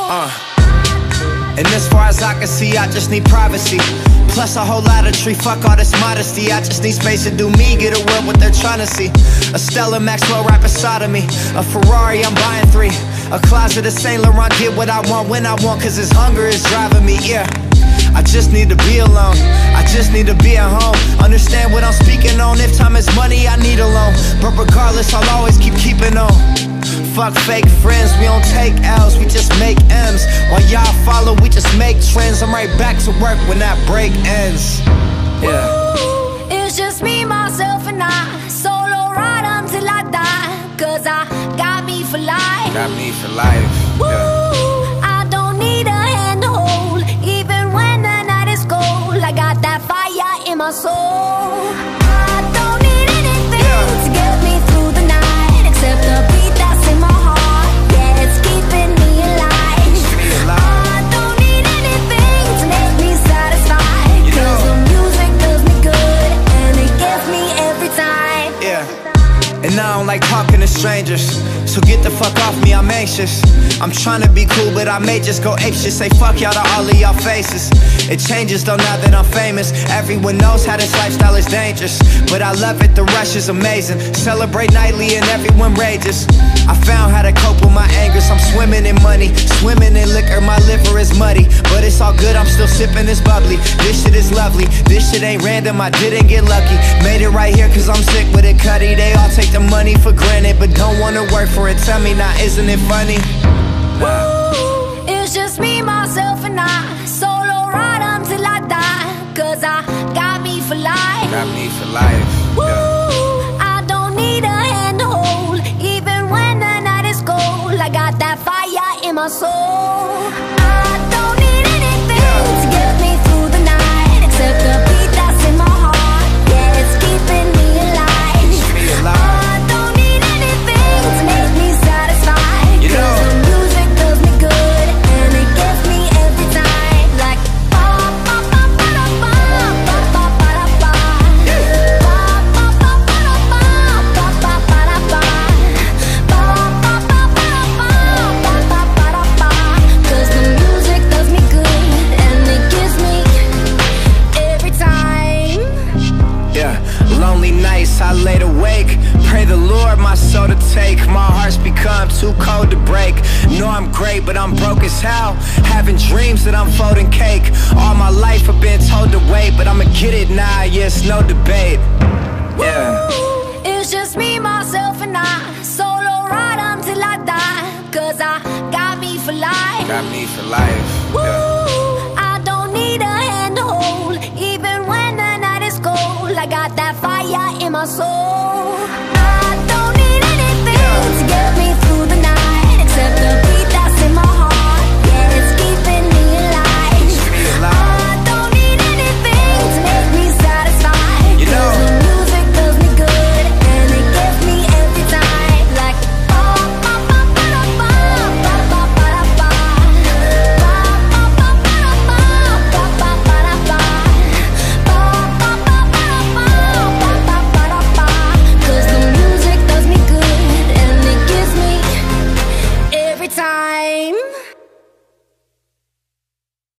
And as far as I can see, I just need privacy. Plus a whole lot of tree, fuck all this modesty. I just need space to do me, get away what they're trying to see. A Stella Maxwell right beside of me. A Ferrari, I'm buying 3. A closet of Saint Laurent, get what I want when I want, cause this hunger is driving me, yeah. I just need to be alone, I just need to be at home. Understand what I'm speaking on, if time is money, I need a loan. But regardless, I'll always keeping on. Fuck fake friends, we don't take L's, we just make M's. While y'all follow, we just make trends. I'm right back to work when that break ends. Yeah. Ooh, it's just me, myself, and I. Solo ride until I die. Cause I got me for life. Got me for life. Ooh, yeah. I don't need a hand to hold, even when the night is cold. I got that fire in my soul. I don't need anything to get me through the night, except the beat that's in my heart. Yeah, it's keeping me alive. I don't need anything to make me satisfied, cause the music does me good and it gets me every time. Yeah. And I don't like talking to strangers, so get the fuck off me, I'm anxious. I'm tryna be cool, but I may just go apeshit. Say fuck y'all to all of y'all faces. It changes though now that I'm famous. Everyone knows how this lifestyle is dangerous, but I love it, the rush is amazing. Celebrate nightly and everyone rages. I found how to cope with my angers. I'm swimming in money, swimming in liquor. My liver is muddy, but it's all good, I'm still sipping this bubbly. This shit is lovely, this shit ain't random, I didn't get lucky. Made it right here cause I'm sick with it, Cuddy. They all take the money for granted, but don't wanna work for it. Tell me now, isn't it funny? Ooh, it's just me, myself, and I. Solo ride until I die, cause I got me for life. Got me for life. Ooh, yeah. I don't need a hand to hold, even when the night is cold. I got that fire in my soul. I don't need anything to get me through the night, except the beat that's in my heart. Yeah, it's keeping me alive. I don't need anything to make me satisfied, cause the music does me good and it gets me every time. Like ba ba ba ba da ba, ba ba ba da ba, ba ba ba ba da ba, ba ba ba da ba, ba ba ba ba da ba, ba ba ba da ba. Cause the music does me good and it gives me every time. Yeah, lonely nights I laid awake, pray the Lord my soul to take. My heart's become too cold to break. Know I'm great, but I'm broke as hell. Having dreams that I'm folding cake. All my life I've been told to wait, but I'ma get it now, yeah, it's no debate. Yeah. Ooh, it's just me, myself, and I. Solo ride until I die, cause I got me for life. Got me for life. Yeah. Ooh, I don't need a hand to hold, even when the night is cold. I got that fire in my soul. I don't need anything to get me through the night, except the beat that's in my heart. Yeah, it's keeping me alive. I don't need anything to make me satisfied, cause the music does me good and it gets me every time. Like ba ba ba ba da ba, ba ba ba da ba, ba ba ba ba da ba, ba ba ba da ba, ba ba ba ba da ba, ba ba ba da ba. Cause the music does me good and it gives me every time.